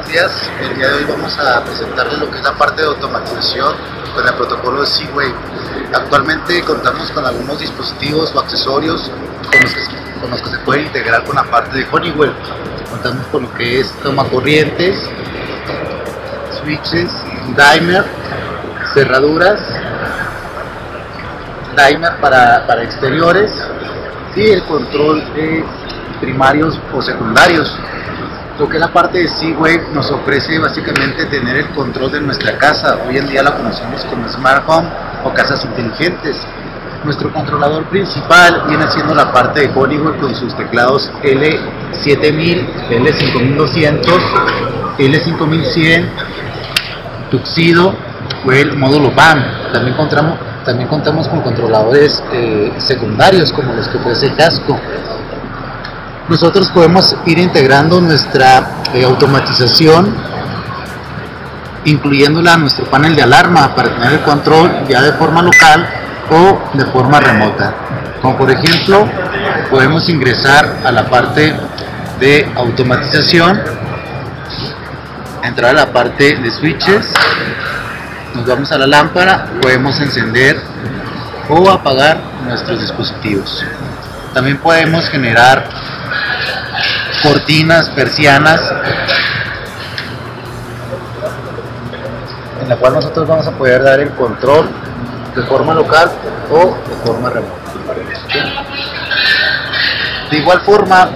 días. El día de hoy vamos a presentarles lo que es la parte de automatización con el protocolo de Z-Wave. Actualmente contamos con algunos dispositivos o accesorios con los que se puede integrar con la parte de Honeywell. Contamos con lo que es tomacorrientes, switches, dimer, cerraduras, dimer para exteriores y el control de primarios o secundarios. Lo que es la parte de Z-Wave nos ofrece básicamente tener el control de nuestra casa. Hoy en día la conocemos como Smart Home o casas inteligentes. Nuestro controlador principal viene siendo la parte de Honeywell con sus teclados L7000, L5200, L5100, Tuxedo o el módulo PAM. También contamos con controladores secundarios como los que ofrece Casco. Nosotros podemos ir integrando nuestra automatización, incluyéndola a nuestro panel de alarma para tener el control ya de forma local o de forma remota. Como por ejemplo, podemos ingresar a la parte de automatización, entrar a la parte de switches, nos vamos a la lámpara, podemos encender o apagar nuestros dispositivos. También podemos generar cortinas, persianas, en la cual nosotros vamos a poder dar el control de forma local o de forma remota. De igual forma,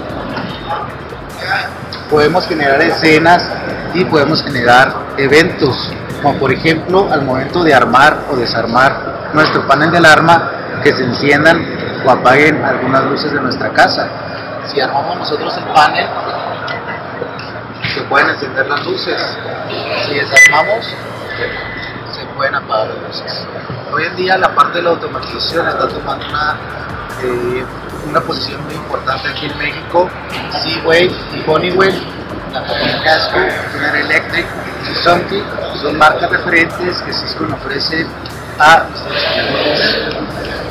podemos generar escenas y podemos generar eventos, como por ejemplo al momento de armar o desarmar nuestro panel de alarma, que se enciendan o apaguen algunas luces de nuestra casa. Si armamos nosotros el panel, se pueden encender las luces. Si desarmamos, se pueden apagar las luces. Hoy en día la parte de la automatización está tomando una posición muy importante aquí en México. Z-Wave y Honeywell, la compañía Casco, General Electric y Somty son marcas referentes que Cisco ofrece a sus clientes.